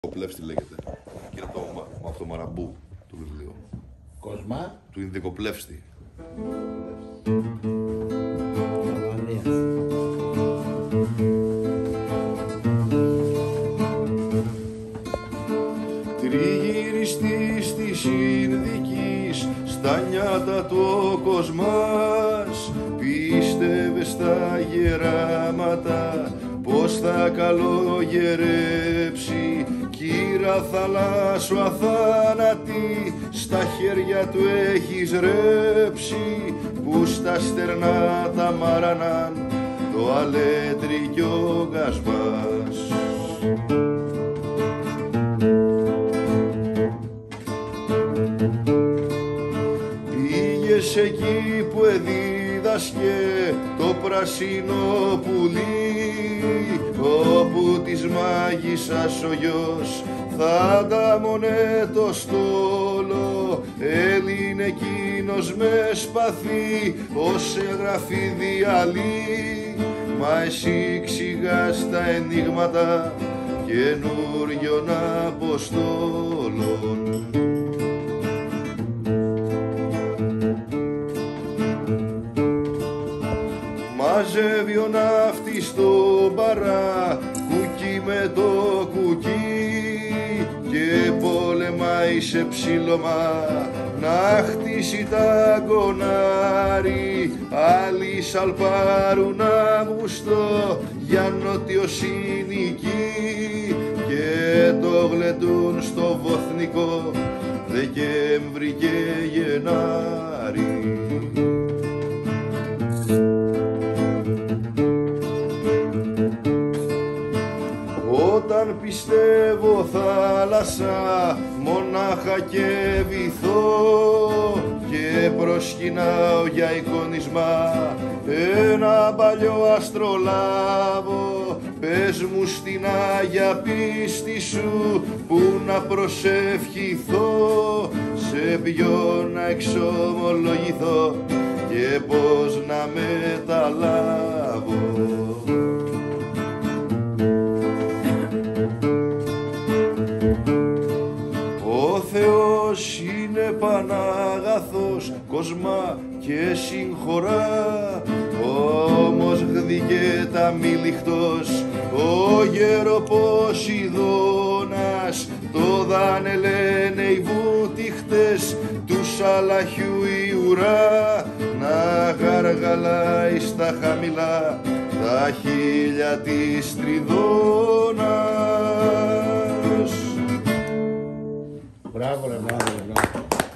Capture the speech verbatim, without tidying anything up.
Ειδικοπλεύστη λέγεται. Και είναι από το, από το Μαραμπού του βιβλίου. Κοσμά. Του Ειδικοπλεύστη. Τριγυριστής της Ινδικής, στα νιάτα το κοσμάς, πίστευε στα γεράματα πως θα καλογερέψει, κύρα θαλάσσου αθάνατη, στα χέρια του έχεις ρέψει, που στα στερνά τα μάραναν το αλέτρι κι ο Γασπάς. Πήγες εκεί που εδίδασκε το πράσινο πουλί, όπου της μάγισσας ο γιος θα αντάμωνε το στόλο, έλυνε εκείνος με σπαθί ως εγγραφή διαλύ, μα εσύ ξηγάς τα ενίγματα καινούριων αποστόλων. Μαζεύει ο ναύτης στο μπαρά κουκί με το κουκί και πολεμάει σε ψήλωμα να χτίσει τα γκονάρι. Άλλοι σαλπάρουν Αύγουστο για νοτιοσυνική και το γλεντούν στο Βοθνικό Δεκέμβρη και Γενάρη. Όταν πιστεύω θάλασσα μονάχα και βυθώ και προσκυνάω για εικόνισμα ένα παλιό αστρολάβο, πες μου στην Άγια πίστη σου που να προσευχηθώ, σε ποιον να εξομολογηθώ και πώς να μεταλάβω. Ο Θεός είναι πανάγαθος, κοσμά και συγχωρά, όμως γδίκε τα μήλιχτος ο γεροποσειδώνας, το δάνε λένε οι βούτυχτες του Σαλαχιού η ουρά, να γαργαλάει στα χαμηλά τα χείλια της Τριδώνας. Μπράβο ρε, μπράβο ρε, μπράβο.